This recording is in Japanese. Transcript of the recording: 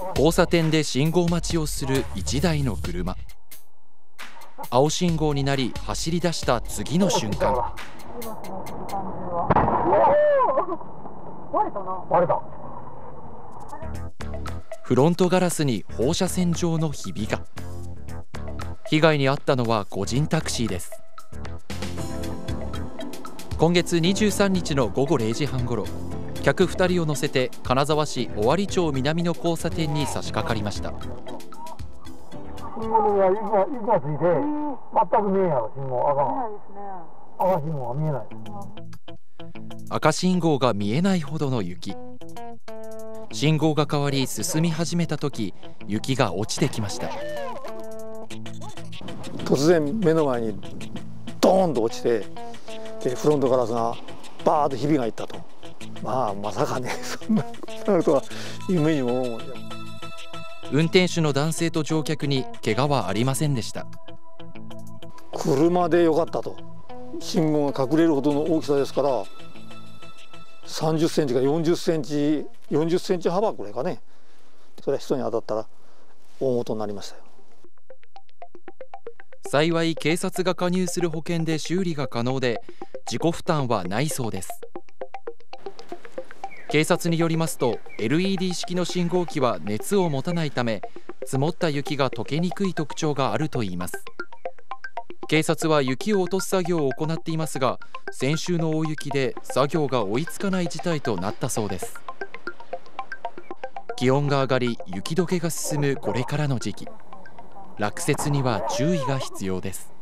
交差点で信号待ちをする1台の車。青信号になり走り出した次の瞬間、フロントガラスに放射線状のひびが。被害に遭ったのは個人タクシーです。今月23日の午後0時半ごろ、客2人を乗せて金沢市尾張町南の交差点に差し掛かりました。 信号が今ついて全く見えないやろ。信号赤信号が見えない。 赤信号が見えないほどの雪。信号が変わり進み始めた時、雪が落ちてきました。 突然目の前にドーンと落ちて、でフロントガラスがバーッとひびがいったと。まさかね、そんなことなるとは夢にも思うもんじゃ。 運転手の男性と乗客に怪我はありませんでした。 車でよかったと。信号が隠れるほどの大きさですから、30センチか40センチ、40センチ幅これかね。それは人に当たったら大事になりましたよ。 幸い警察が加入する保険で修理が可能で、自己負担はないそうです。警察によりますと、 LED 式の信号機は熱を持たないため、積もった雪が溶けにくい特徴があるといいます。警察は雪を落とす作業を行っていますが、先週の大雪で作業が追いつかない事態となったそうです。気温が上がり雪解けが進むこれからの時期、落雪には注意が必要です。